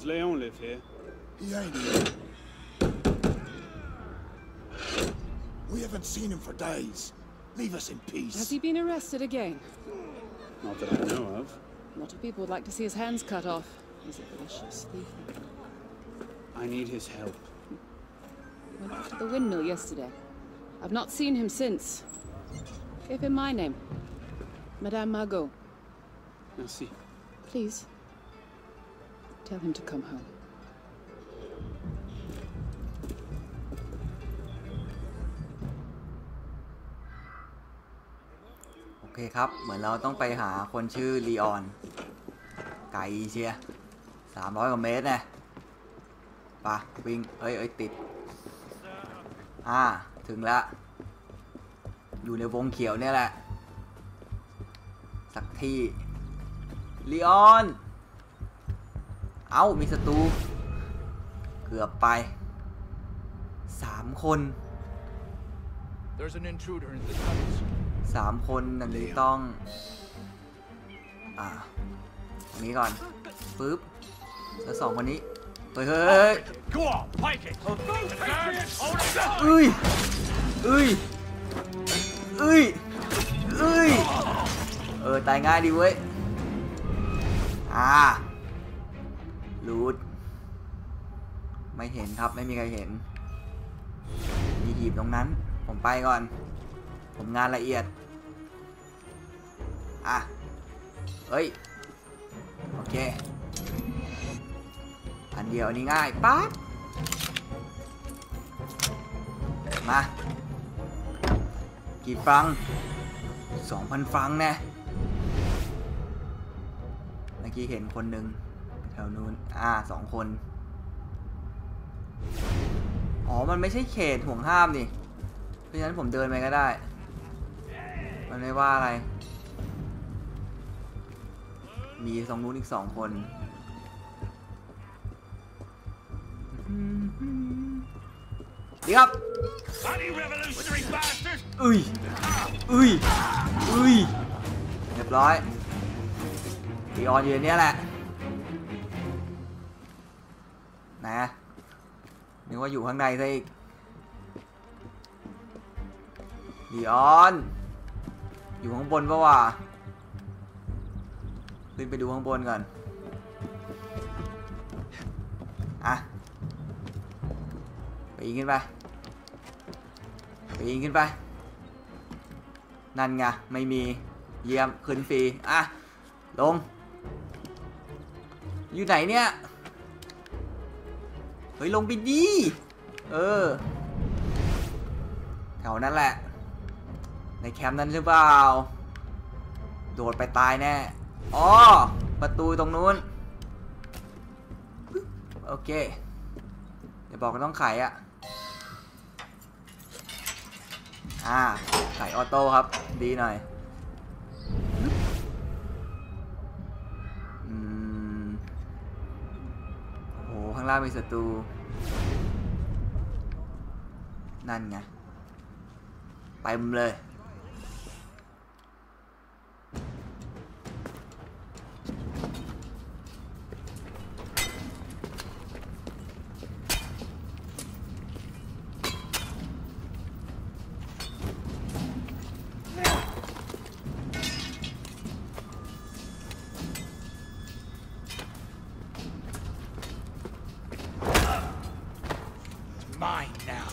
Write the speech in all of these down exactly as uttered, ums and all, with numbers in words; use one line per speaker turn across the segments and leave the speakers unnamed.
Leon live here?
He ain't here. We haven't seen him for days. Leave us in peace.
Has he been arrested again?
Not that I know of.
A lot of people would like to see his hands cut off. He's a vicious thief.
I need his help.
He went off to the windmill yesterday. I've not seen him since. Give him my name. Madame Margot.
Merci.
Please. Tell him to come home.
โอเคครับเหมือนเราต้องไปหาคนชื่อลีออนไกลเชียสามร้อยกว่าเมตรนะป่ะวิ่งเอ้ยเอ้ยติดอ่าถึงแล้วอยู่ในวงเขียวเนี่ยแหละสักที่ลีออนเอ้ามีศัตรูเกือบไปสามคนสามคนอันนี้ต้องอ่าตรงนี้ก่อนปึ๊บแล้วสองคนนี้เฮ้ยเฮ้ยเอ้ยเอ้ยเอ้ยเอ้ยเออตายง่ายดีเว้ยอ่ารูดไม่เห็นครับไม่มีใครเห็นมีหีบตรงนั้นผมไปก่อนผมงานละเอียดอ่ะเฮ้ยโอเคอันเดียวนี่ง่ายปั๊บมากี่ฟรังสองพันฟรังแน่เมื่อกี้เห็นคนหนึ่งแถวนู้นอ่าสองคนอ๋อมันไม่ใช่เขตห่วงห้ามนี่เพราะฉะนั้นผมเดินไปก็ได้มันไม่ว่าอะไรมีตรงนู้นอีกสองคนดีครับอุ้ยอุ้ยอุ้ยเรียบร้อยลีออนอยู่ในนี้แหละนะนึกว่าอยู่ข้างในซะอีกลีออนอยู่ข้างบนปะวะขึ้นไปดูข้างบนก่อนอ่ะปีนขึ้นไปปีนขึ้นไปนั่นไงไม่มีเยี่ยมขึ้นฟรีอ่ะลงอยู่ไหนเนี่ยเฮ้ยลงไปดีเออแถวนั้นแหละในแคมป์นั้นหรือเปล่าโดดไปตายแน่อ๋อประตูตรงนู้นโอเคเดี๋ยวบอกก็ต้องไขอ่ะอ่าไขออโต้ครับดีหน่อยอืมโหข้างล่างมีศัตรูนั่นไงเต็มเลย
Mine now.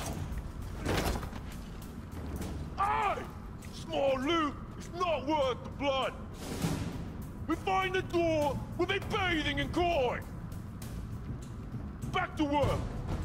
Aye! Small loot is not worth the blood. We find the door, we'll be bathing in coin. Back to work.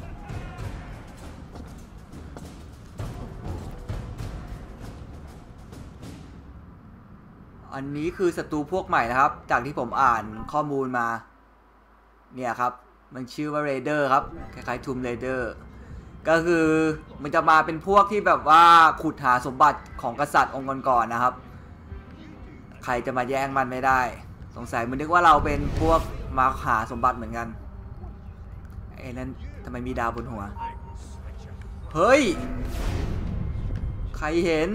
อันนี้คือศัตรูพวกใหม่นะครับจากที่ผมอ่านข้อมูลมาเนี่ยครับมันชื่อว่าเรเดอร์ครับคล้ายๆทูมเรเดอร์ก็คือมันจะมาเป็นพวกที่แบบว่าขุดหาสมบัติของกษัตริย์องค์ก่อนๆนะครับใครจะมาแย่งมันไม่ได้สงสัยมันนึกว่าเราเป็นพวกมาหาสมบัติเหมือนกันไอ้นั่นทำไมมีดาวบนหัวเฮ้ยใครเห็น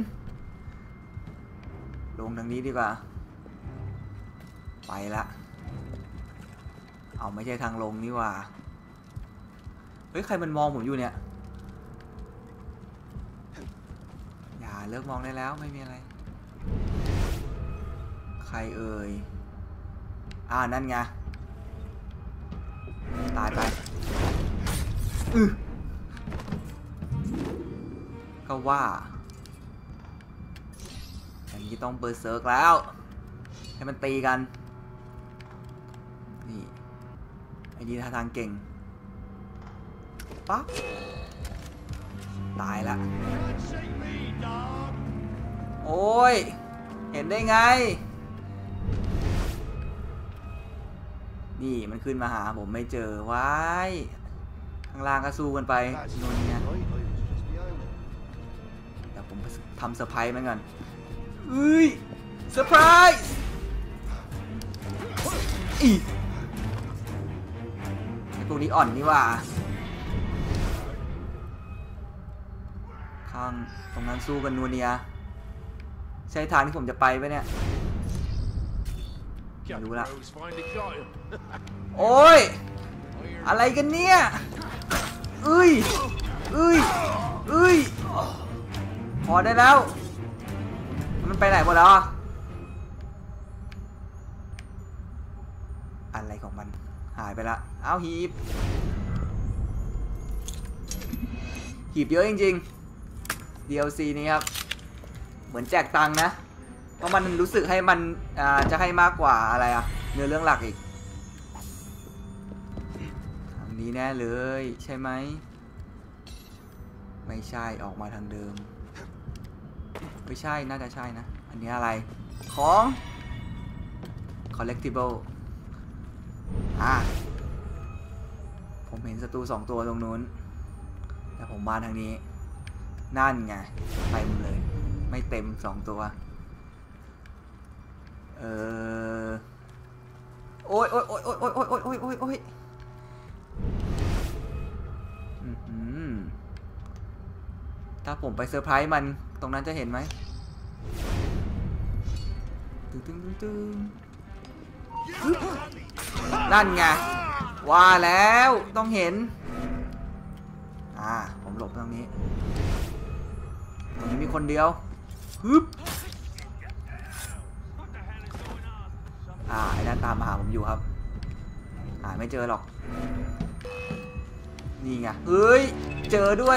ลงทางนี้ดีกว่าไปละเอาไม่ใช่ทางลงนี่ว่าเฮ้ยใครมันมองผมอยู่เนี่ยอย่าเลิกมองได้แล้วไม่มีอะไรใครเอ่ยอ่านั่นไงตายไปอือก็ว่าอย่างนี้ต้องเบอร์เซิร์กแล้วให้มันตีกันนี่ไอ้นี่ท่าทางเก่งปั๊บตายละโอ้ยเห็นได้ไงนี่มันขึ้นมาหาผมไม่เจอว้ายข้างล่างก็สู้กันไปนู่นเนี่ยเดี๋ยวผมทำเซอร์ไพรส์มันก่อนเฮ้ยเซอร์ไพรส์อีไอ้พวกนี้อ่อนนี่ว่าข้างตรงนั้นสู้กันนัวเนียใช่ทางที่ผมจะไปปะเนี่ยไม่รู้ละโอ้ยอะไรกันเนี่ยเอ้ยเอ้ยเอ้ยพอได้แล้วมันไปไหนหมดแล้วอะไรของมันหายไปละเอาหีบหีบเยอะจริงๆ ดี แอล ซี นี้ครับเหมือนแจกตังค์นะเพราะมันรู้สึกให้มันจะให้มากกว่าอะไรอะเนื้อเรื่องหลักอีกทางนี้แน่เลยใช่ไหมไม่ใช่ออกมาทางเดิมไม่ใช่น่าจะใช่นะอันนี้อะไรของ collectible อ่ะผมเห็นศัตรูสองตัวตรงนู้นแต่ผมมาทางนี้นั่นไงไปหมดเลยไม่เต็มสองตัวเออโอ้ยโอ้ยโอ้ยโอ้ยโอ้ยโอ้ยโอ้ยโอ้ยโอ้ยโอ้ยถ้าผมไปเซอร์ไพรส์มันตรงนั้นจะเห็นไหมตึ้งตึ้งตึ้งนั่นไงว่าแล้วต้องเห็นอ่าผมหลบตรงนี้ตรงนี้มีคนเดียวฮึบอ่าไอ้นั่นตามมาหาผมอยู่ครับหาไม่เจอหรอกนี่ไงเฮ้ยเจอด้วย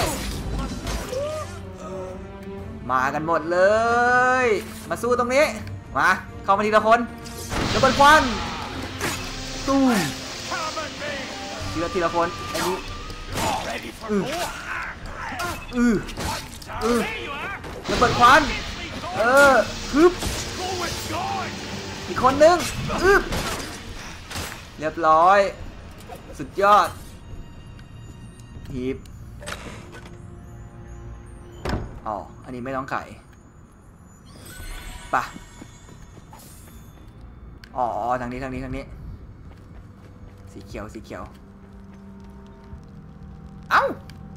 มากันหมดเลยมาสู้ตรงนี้มาเข้ามาทีละคนระเบิดควันตุ้มทีละทีละคนไอ้นี้อืออืออือระเบิดควันเออฮึบอีกคนนึงอึบเรียบร้อยสุดยอดหีบอ๋ออันนี้ไม่ต้องไขปะอ๋อทางนี้ทางนี้ทางนี้สีเขียวสีเขียวเอ้า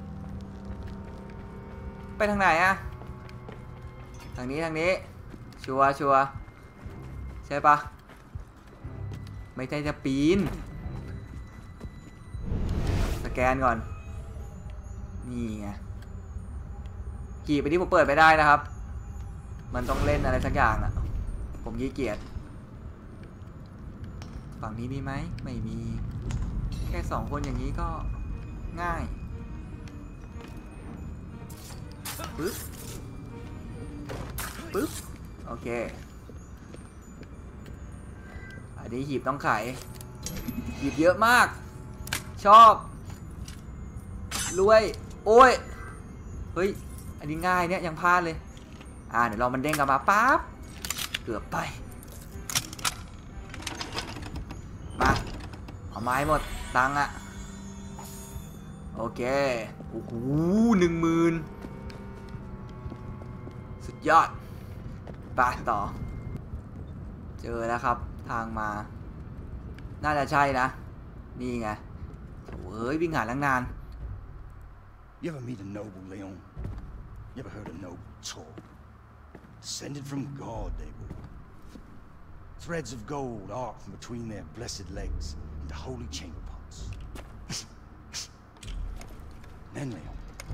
ไปทางไหนอะทางนี้ทางนี้ชัวร์ชัวร์ใช่ปะไม่ใช่จะปีนสแกนก่อนนี่ไงขี่ไปที่ผมเปิดไม่ได้นะครับมันต้องเล่นอะไรสักอย่างอะผมขี้เกียจฝั่งนี้มีไหมไม่มีแค่สองคนอย่างนี้ก็ง่ายปึ๊บปึ๊บโอเคอันนี้หีบต้องไขหีบเยอะมากชอบรวยโอ้ยเฮ้ยอันนี้ง่ายเนี่ยยังพลาดเลยอ่าเดี๋ยวเรามันเด้งกลับมาปั๊บเกือบไปมาเอาไม้หมดตังค์อะโอเคโอ้โหหนึ่งหมื่นสุดยอดไปต่อเจอแล้วครับทางมาน่าจะใช่นะนี่ไงเฮ้ยวิ่งหาตั้งนาน
You ever meet a noble, Leon? You ever heard a noble talk? Descended from God, they were. Threads of gold arc from between their blessed legs into holy chamber pots. Then, Leon,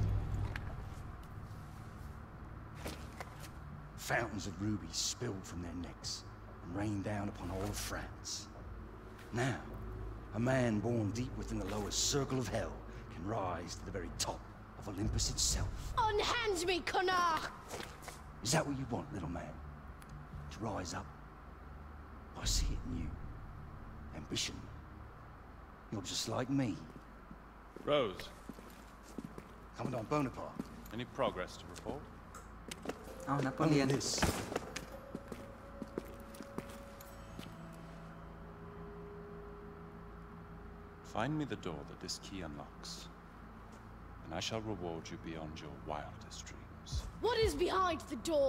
fountains of rubies spilled from their necks and rained down upon all of France. Now, a man born deep within the lowest circle of hell can rise to the very top of Olympus itself.
Unhand me, connard!
Is that what you want, little man? To rise up? I see it in you. Ambition. You're just like me.
Rose,
Commandant Bonaparte.
any progress to report?
เอานักเรี
Only
ยน
this.
Find me the door that this key unlocks, and I shall reward you beyond your wildest dreams.
What is behind the door?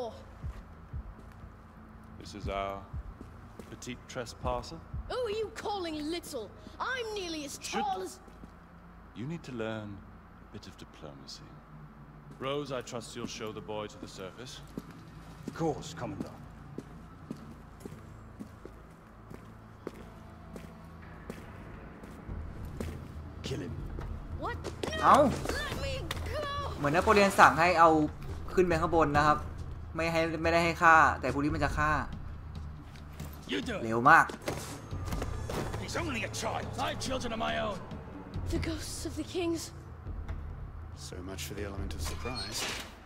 This is our petite trespasser.
Who are you calling little? I'm nearly as
Should-
tall as...
You need to learn a bit of diplomacy. Rose, I trust you'll show the boy to the surface.
Of course, Commandant. Kill him.
What?
เอา
Let me go!
เหมือนนโปเลียนสั่งให้เอาขึ้นไปข้างบนนะครับ ไม่ให้ไม่ได้ให้ฆ่า แต่พวกนี้มันจะฆ่า
You do
เร็วมาก
He's only a child. I have children of my own.
The ghosts of the kings.
So much for the element of surprise.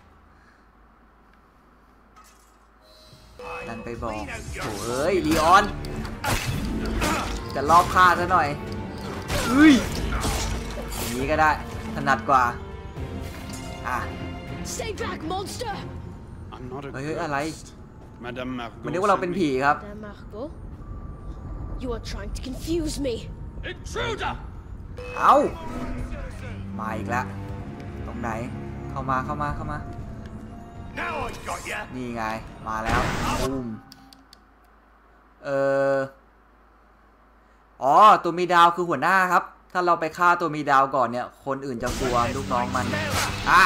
ดันไปบอกโอ้เอ้ยลีออน จะรอบฆ่าซะหน่อยอุ้ยอย่างนี้ก็ได้ถนัดกว่าอ่ะ
Stay back, monster!
I'm not a
Ôi, ôi,อะไร
ghost. Madame Margot
มันนึกว่าเราเป็น
sent
ผี
me.
ครับ
Madame Margot? You are trying to confuse me.
Intruder!
เอามาอีกแล้วตรงไหนเข้ามาเข้ามาเข้ามา
Now I got ya.
นี่ไงมาแล้วบูมเอออ๋อตัวมีดาวคือหัวหน้าครับ ถ้าเราไปฆ่าตัวมีดาวก่อนเนี่ยคนอื่นจะกลัวลูกน้องมันอ่ะ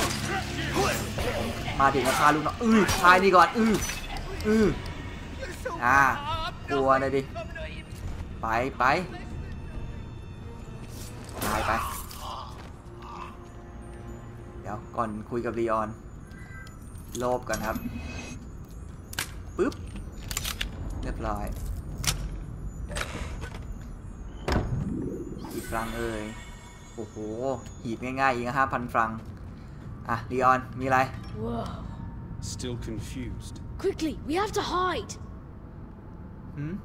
มาถึงก็ฆ่าลูกน้องอือฆ่านี่ก่อนอืออืออ่ากลัวเลยดิไปไปตายไปเดี๋ยวก่อนคุยกับลีออนโลภก่อนครับปึ๊บเรียบร้อยกี่ฟรังเอ่ยโอ้โหหีบง่ายๆอีกนะห้าพันฟรังอ่ะลีออนมีอะไร
Whoa.
Still confused.
Quickly, we have to hide.
หืม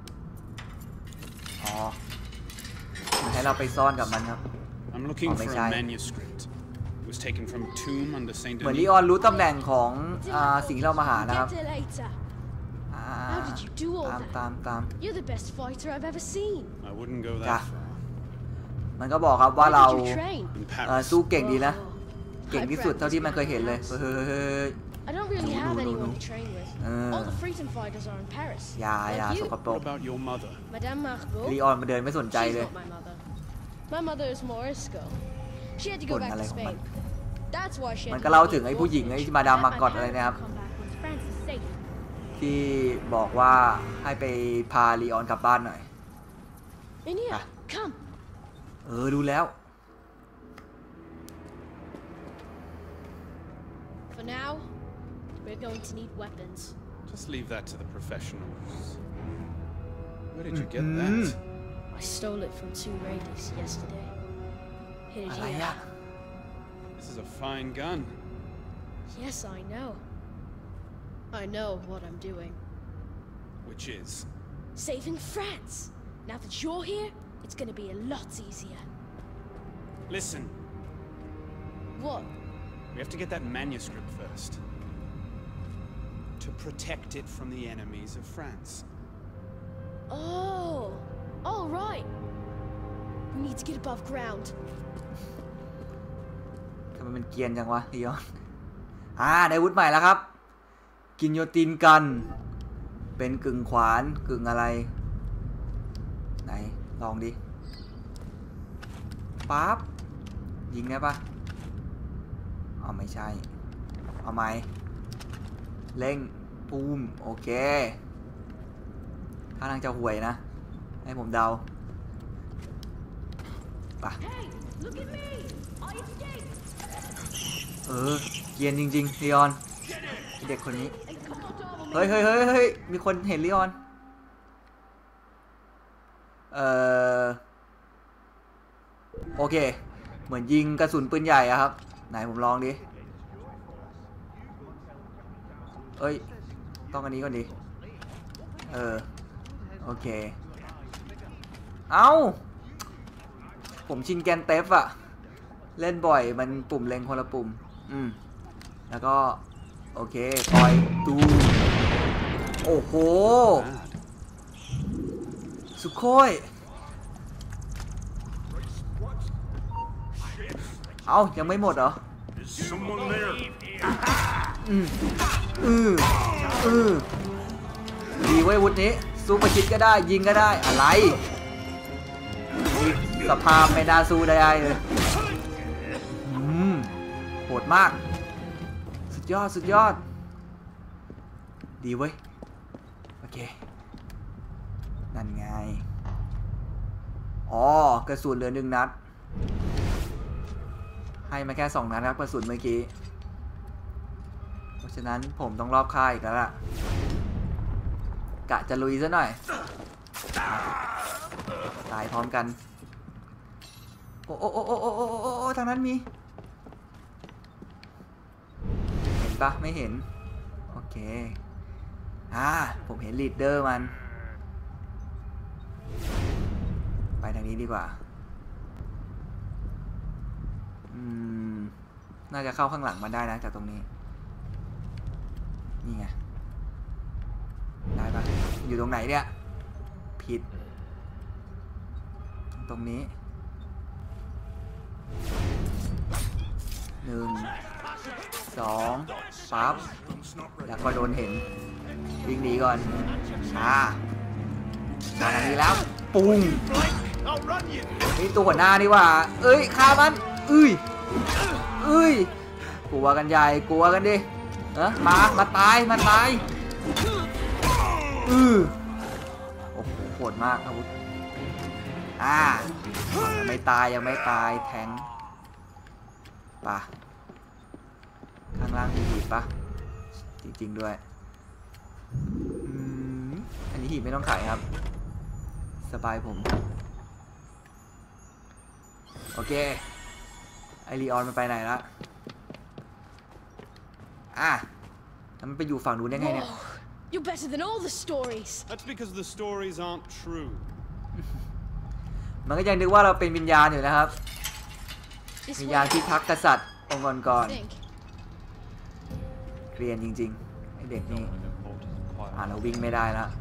อ๋อมันให้เราไปซ่อนกับมันครับ
I'm looking
Oh,
for
may I?
a manuscript. It was taken from a tomb under Saint
เหมือนลี
Denis.
ออนรู้ตำแหน่งของอ่าสิ่งที่เรามาหานะครับ
Get it later.
อ่า
How did you do all
ตาม
that?
ตามตาม
You're the best fighter I've ever seen.
I wouldn't go
Yeah.
that far.
มันก็บอกครับว่า
Where
เรา
did you train?
In
เอ่อ
Paris.
สู้เก่งดีนะ
Whoa.
เก่งที่สุดเท่าที่มันเคยเห็นเลยเฮ้ย
I don't really
No,
have
no, no,
anyone
no.
to train with.
Uh.
All the freedom fighters are in Paris.
อย่า
Like
อย่า
you.
สกปร
What
ก
about your mother?
Madame Margot.
ลีออนมาเดินไม่สนใจ
She's
เลย
not my mother. My mother is Morisco. She had to go
บ่น
back
อะไร
to
ของมัน
Spain. That's why she
มัน
had
ก็
to
เล่า
leave
ถึงไอ้
the
ผู้หญิงไอ้
orphanage.
มาดามมา
And
กอด
my
อะไร
parents
นะครับ
come back once France is safe.
ที่บอกว่าให้ไปพาลีออนกลับบ้านหน่อย
In here,
Ah.
come.
เออดูแล้ว
For now, we're going to need weapons.
Just leave that to the professionals. Where did you get
Mm.
that?
I stole it from two raiders yesterday. Hid it
อะไร
here.
อะ
This is a fine gun.
Yes, I know. I know what I'm doing.
Which is?
Saving France. Now that you're here, it's gonna be a lot easier.
Listen,
What?
we have to get that manuscript first. To protect it from the enemies of France.
Oh, all right. We need to get above ground.
ทำไมมันเกรียนจังวะลีออนอ่าได้อาวุธใหม่แล้วครับ กินโยตินกัน เป็นกึ่งขวานกึ่งอะไร ไหนลองดิปั๊บยิงได้ปะอ๋อไม่ใช่เอาไหมเร่งปูมโอเคท่าทางจะห่วยนะให้ผมเดาป่ะเออเกียนจริงๆลีออนเด็กคนนี้เฮ้ยเฮ้ยเฮ้ยเฮ้ยมีคนเห็นลีออนเออโอเคเหมือนยิงกระสุนปืนใหญ่อะครับไหนผมลองดิเอ้ยต้องอันนี้ก่อนดิเออโอเคเอ้าผมชินแกนเตฟอะเล่นบ่อยมันปุ่มเล็งคนละปุ่มอืมแล้วก็โอเคปล่อยตูโอ้โหสุโคยเอ้ายังไม่หมดเหรออืมอืออือดีเว้ยวุฒินี้สู้ประชิดก็ได้ยิงก็ได้อะไรสภาพไม่น่าสู้ได้เลยอืมโหดมากสุดยอดสุดยอดดีเว้ยโอเคนั่นไงอ๋อกระสุนเหลือหนึ่งนัดให้มาแค่สองนัดครับกระสุนเมื่อกี้เพราะฉะนั้นผมต้องรอบค่ายอีกแล้วล่ะกะจะลุยซะหน่อยตายพร้อมกันโอ้โอ้โอ้โอ้โอ้โอ้โอ้โอ้ทางนั้นมีเห็นปะไม่เห็นโอเคอ่าผมเห็นลีดเดอร์มันไปทางนี้ดีกว่าอืมน่าจะเข้าข้างหลังมาได้นะจากตรงนี้นี่ไงได้ปะอยู่ตรงไหนเนี่ยผิดตรงนี้หนึ่งสองปั๊บแล้วก็โดนเห็นวิ่งหนีก่อนอ่ามาทางนี้แล้วปุ้งนี่ตัวหัวหน้านี่ว่าเอ้ยฆ่ามันเอ้ยเอ้ยกลัวกันใหญ่กลัวกันดิเออมามาตายมาตายอือโอ้โหโหดมากอาวุธอ่ายังไม่ตายยังไม่ตายแทงป่ะข้างล่างมีหีบป่ะจริงๆด้วยอืมอันนี้หีบไม่ต้องขายครับสบายผมโอเคไอรีออนมันไปไหนละอ่ะแล้วมันไปอยู่ฝั่งนู้นได้ไงเนี่ย
You're better than all the stories.
That's because the stories aren't true.
มันก็ยังนึกว่าเราเป็นวิญญาณอยู่นะครับวิญญาณที่ทักกษัตริย์องค์ก่อนเรียนจริงๆไอเด็กนี่อ่านแล้ววิ่งไม่ได้แล้ว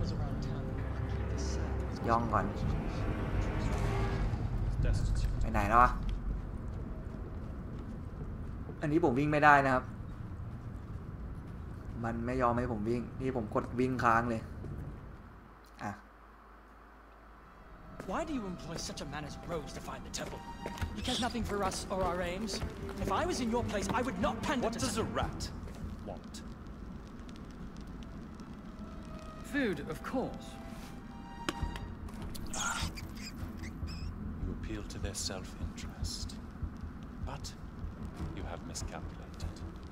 ย่องก่อนไปไหนแล้ววะอันนี้ผมวิ่งไม่ได้นะครับมันไม่ยอมให้ผมวิ่งนี่ผมกดวิ่งค้างเลยอ่ะ
Why do you employ such a man as Rose to find the temple? Because nothing for us or our aims? If I was in your place, I would not pander
What
to...
does a rat want?
Food, of course.
You appeal to their self-interest. But you have miscalculated.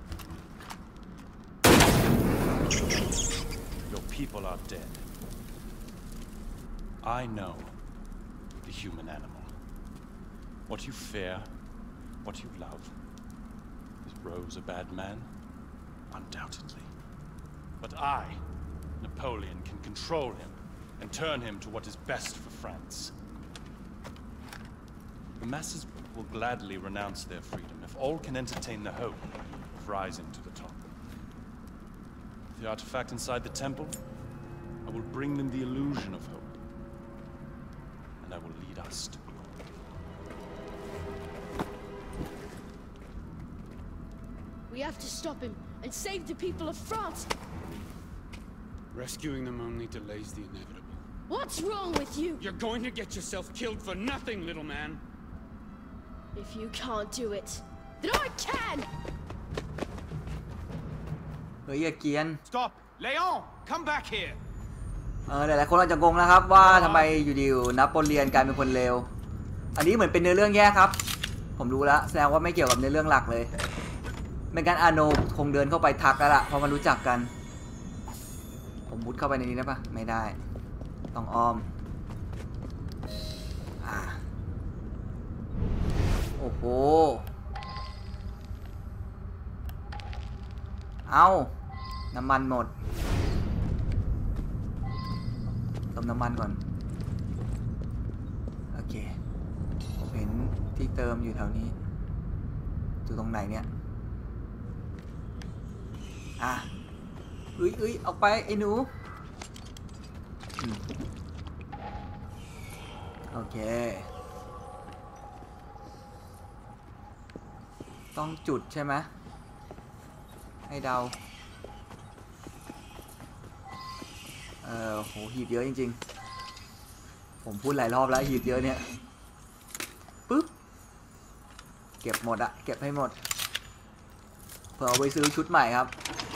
Your people are dead. I know the human animal. What you fear, what you love. Is Rose a bad man? Undoubtedly. But I, Napoleon, can control him and turn him to what is best for France. The masses will gladly renounce their freedom if all can entertain the hope of rising to the top. The artifact inside the temple, I will bring them the illusion of hope. And I will lead us to glory.
We have to stop him and save the people of France.
Rescuing them only delays the inevitable.
What's wrong with you?
You're going to get yourself killed for nothing, little man.
If you can't do it, then I can!
เฮ้ยอย่าเกียน
Stop! Leon! Come back here!
เออหลายๆคนอาจจะงงนะครับว่าทำไมอยู่ดีนโปเลียนกลายเป็นคนเลวอันนี้เหมือนเป็นเนื้อเรื่องแยกครับผมรู้แล้วแสดงว่าไม่เกี่ยวกับเนื้อเรื่องหลักเลยไม่งั้นอาโนคงเดินเข้าไปทักแล้วล่ะเพราะมันรู้จักกันผมมุดเข้าไปในนี้ได้ปะไม่ได้ต้องอ้อมอ่าโอ้โหเอาน้ำมันหมดเติมน้ำมันก่อนโอเคผมเห็นที่เติมอยู่แถวนี้อยู่ตรงไหนเนี่ยอ่ะเอ้ยเอ้ยออกไปไอ้หนูโอเคต้องจุดใช่ไหมให้เดาเออโหหีบเยอะจริงๆผมพูดหลายรอบแล้วหีบเยอะเนี่ยปึ๊บเก็บหมดอะเก็บให้หมดเผื่อเอาไปซื้อชุดใหม่ครับ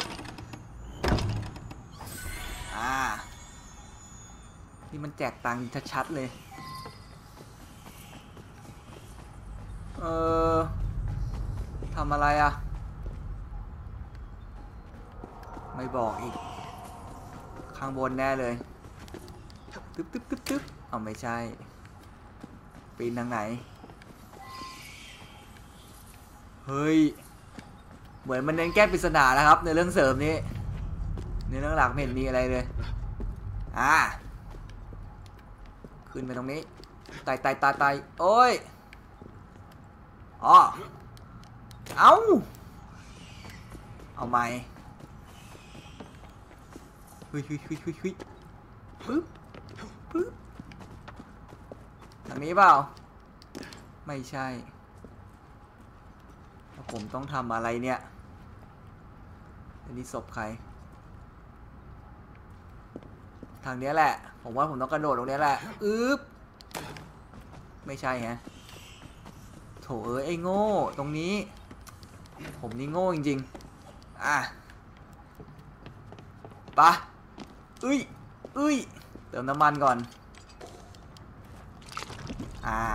อ่านี่มันแจกตังค์ชัดๆเลยเออทำอะไรอะไม่บอกอีกข้างบนแน่เลยตึ๊บตึ๊บตึ๊บตึ๊บเอาไม่ใช่ปีนทางไหนเฮ้ยเหมือนมันเน้นแก้ปริศนาแล้วครับในเรื่องเสริมนี้ในเรื่องหลักไม่เห็นมีอะไรเลยอ่าขึ้นไปตรงนี้ไต่ไต่ไต่ไต่โอ้ยอ๋อเอาเอาไหมเฮ้ยเฮ้ยเฮ้ยเฮ้ยเฮ้ยปึ๊บปึ๊บทางนี้เปล่าไม่ใช่ผมต้องทำอะไรเนี่ยอันนี้ศพใครทางนี้แหละผมว่าผมต้องกระโดดตรงนี้แหละอึ๊บไม่ใช่ฮะโถเอ้ยไอ้โง่ตรงนี้ผมนี่โง่จริงๆอ่ะปะอุ้ยอุ้ยเติมน้ำมันก่อนอ่า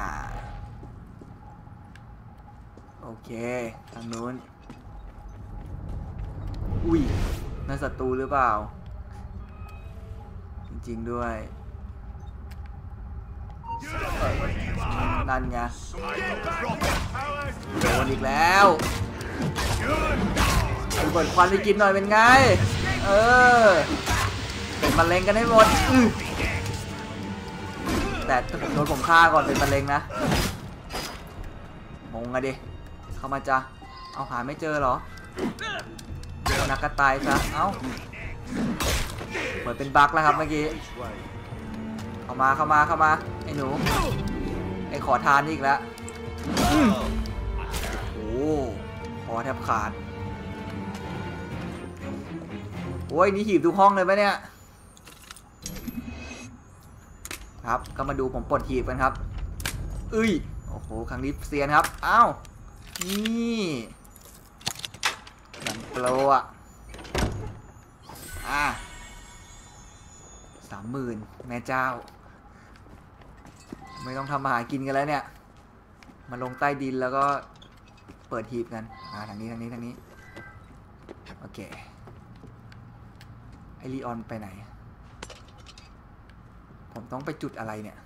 โอเคทางนู้นอุ้ยนั่นศัตรูหรือเปล่าจริงๆด้วยนั่นไงโดนอีกแล้วเอาเปิดควันไปกินหน่อยเป็นไงเออเป็นมะเร็งกันให้หมดแต่ถ้าผมโดนผมฆ่าก่อนเป็นมะเร็งนะงงอะดิเข้ามาจ้ะเอาหาไม่เจอเหรอเอานักกระต่ายซะเอ้าเหมือนเป็นบั๊กแล้วครับเมื่อกี้เข้ามาเข้ามาเข้ามาไอ้หนูไอ้ขอทานอีกแล้วโอ้คอแทบขาดโอ้ยนี่หีบทุกห้องเลยปะเนี่ยครับก็มาดูผมปลดหีบกันครับเอ้ยโอ้โหครั้งนี้เซียนครับอ้าวนี่หลังโปรอ่ะอ่ะสามหมื่นแม่เจ้าไม่ต้องทำมาหากินกันแล้วเนี่ยมาลงใต้ดินแล้วก็เปิดหีบกันอ่าทางนี้ทางนี้ทางนี้โอเคไอรีออนไปไหนผมต้องไปจุดอะไรเนี่ย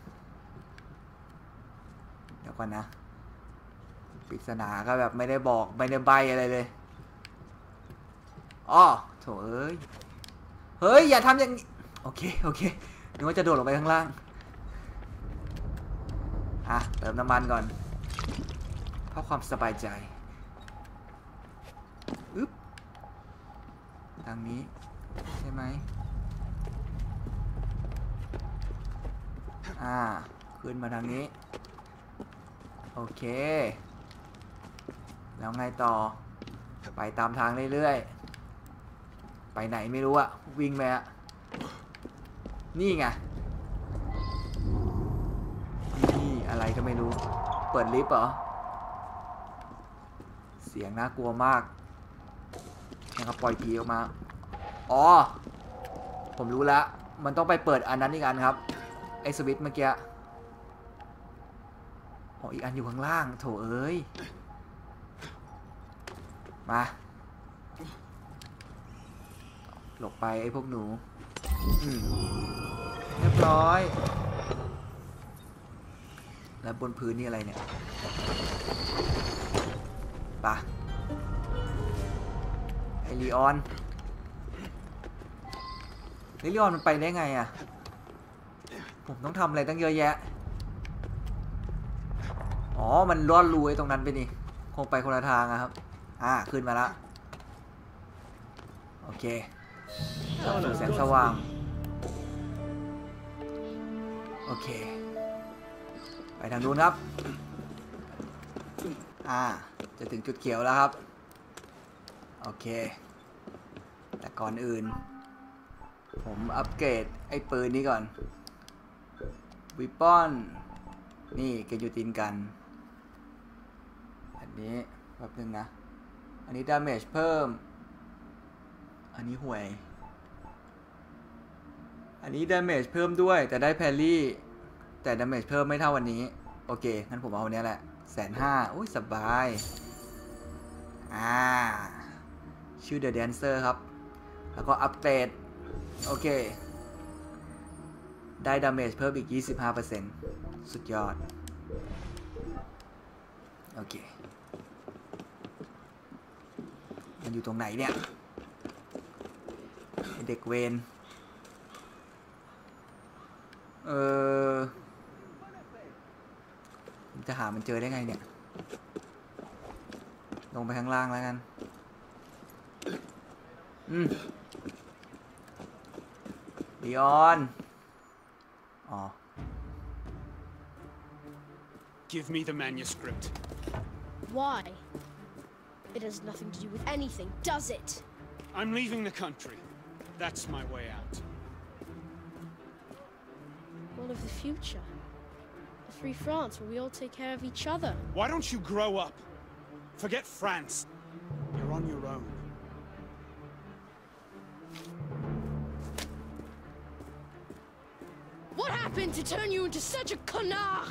เดี๋ยวก่อนนะปริศนาก็แบบไม่ได้บอกไม่ได้ใบอะไรเลยอ้อโถเอ้ยเฮ้ยอย่าทำอย่างนี้โอเคโอเคนึกว่าจะโดดลงไปข้างล่างอ่ะเติมน้ำมันก่อนเพื่อความสบายใจอึ๊บทางนี้ใช่ไหมอ่าขึ้นมาทางนี้โอเคแล้วไงต่อไปตามทางเรื่อยๆไปไหนไม่รู้อะวิ่งไปอะนี่ไงนี่อะไรก็ไม่รู้เปิดลิฟต์เหรอเสียงน่ากลัวมากนะครับปล่อยผีออกมาอ๋อผมรู้แล้วมันต้องไปเปิดอันนั้นอีกอันครับไอสวิตช์เมื่อกี้อ๋ออีกอันอยู่ข้างล่างโถเอ้ยมาหลบไปไอพวกหนูอืมเรียบร้อยแล้วบนพื้นนี่อะไรเนี่ยปะไอลีออนไอลีออนมันไปได้ไงอะผมต้องทำอะไรตั้งเยอะแยะอ๋อมันลอดรูไอ้ตรงนั้นไปนี่คงไปคนละทางอะครับอ่าขึ้นมาละโอเคเข้าสู่แสงสว่างโอเคไปทางนู้นครับอ่าจะถึงจุดเขียวแล้วครับโอเคแต่ก่อนอื่นผมอัปเกรดไอ้ปืนนี้ก่อนวิปปอนนี่เกยูตินกันอันนี้แป๊บนึงนะอันนี้ดาเมจเพิ่มอันนี้ห่วยอันนี้ดาเมจเพิ่มด้วยแต่ได้แพรรี่แต่ดาเมจเพิ่มไม่เท่าวันนี้โอเคงั้นผมเอาวันนี้แหละแสนห้าอุ้ยสบายอ่าชื่อ The Dancer ครับแล้วก็อัปเกรดโอเคได้ดาเมจเพิ่มอีก ยี่สิบห้าเปอร์เซ็นต์ สุดยอดโอเคมันอยู่ตรงไหนเนี่ยเด็กเวนเออจะหามันเจอได้ไงเนี่ยลงไปข้างล่างแล้วกันอืมดิออนอ๋อ
Give me the manuscript.
Why? It has nothing to do with anything, does it?
I'm leaving the country. That's my way out.
What of the future? A free France where we all take care of each other.
Why don't you grow up? Forget France. You're on your own.
What happened to turn you into such a connard?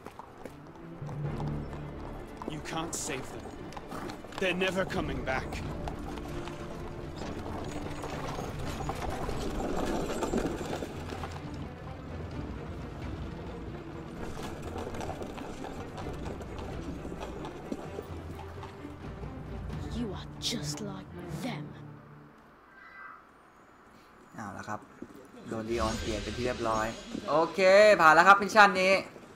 You can't save them. They're never coming back.
You are just like them.
เอาละครับโดนลีออนเปลี่ยนเป็นที่เรียบร้อยโอเคผ่านแล้วครับมิชชั่นนี้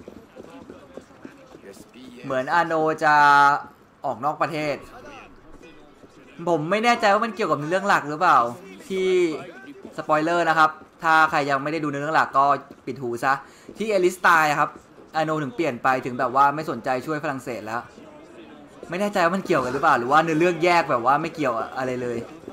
เหมือนอาโนจะออกนอกประเทศผมไม่แน่ใจว่ามันเกี่ยวกับเรื่องหลักหรือเปล่าที่สปอยเลอร์นะครับถ้าใครยังไม่ได้ดูเรื่องหลักก็ปิดหูซะที่เอลิสตายครับอาโนถึงเปลี่ยนไปถึงแบบว่าไม่สนใจช่วยฝรั่งเศสแล้วไม่แน่ใจว่ามันเกี่ยวกันหรือเปล่าหรือว่าเนื้อเรื่องแยกแบบว่าไม่เกี่ยวอะไรเลย